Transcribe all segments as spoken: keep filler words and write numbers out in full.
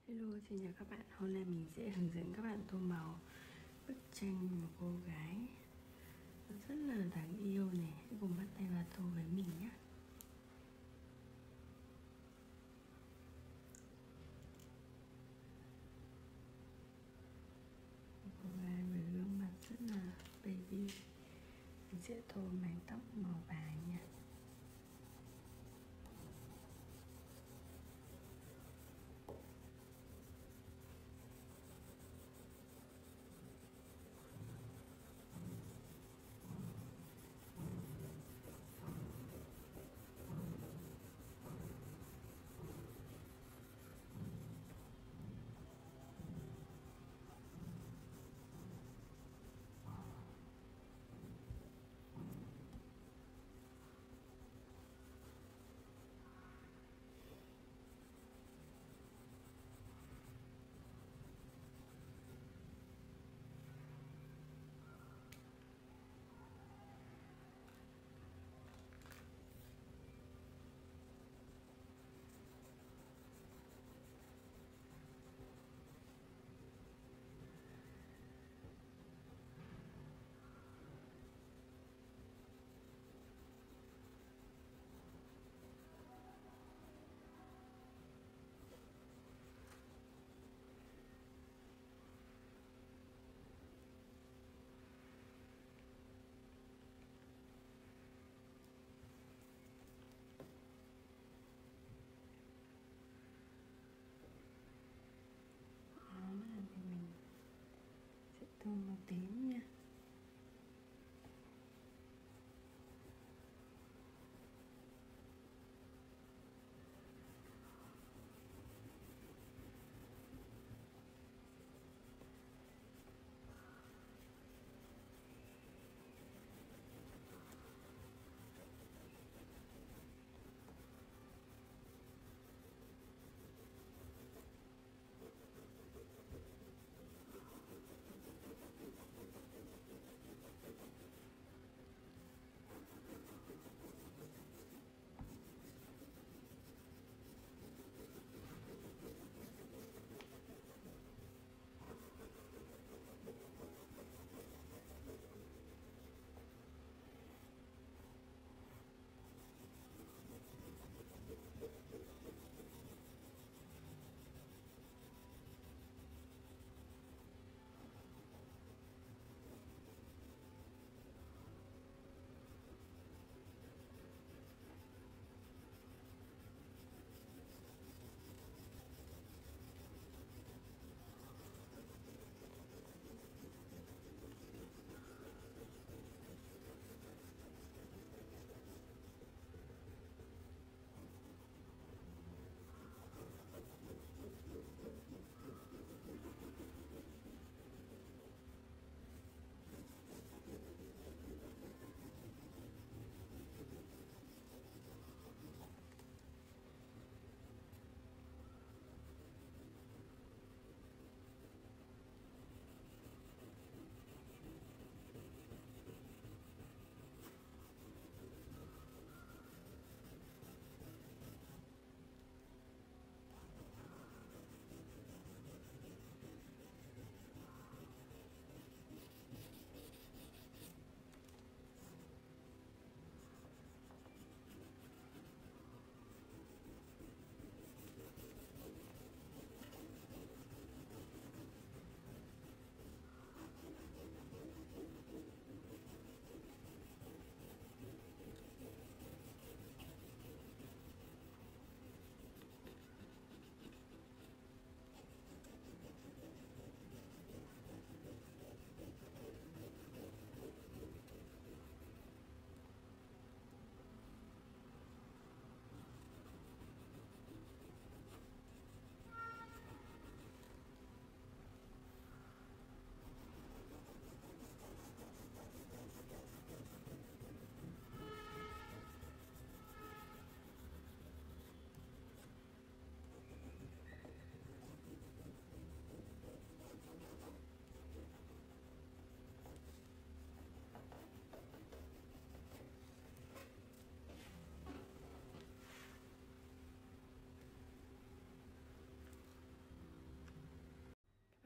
Hello, xin chào các bạn. Hôm nay mình sẽ hướng dẫn các bạn tô màu bức tranh một cô gái rất là đáng yêu này. Hãy cùng bắt tay vào tô với mình nhé. Một cô gái với gương mặt rất là baby. Mình sẽ tô mái tóc màu vàng nha.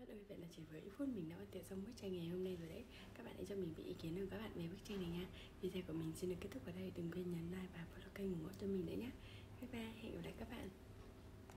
ơi, vậy là chỉ với ít phút mình đã hoàn thiện xong bức tranh ngày hôm nay rồi đấy. Các bạn hãy cho mình biết ý kiến của các bạn về bức tranh này nha. Video của mình xin được kết thúc ở đây. Đừng quên nhấn like và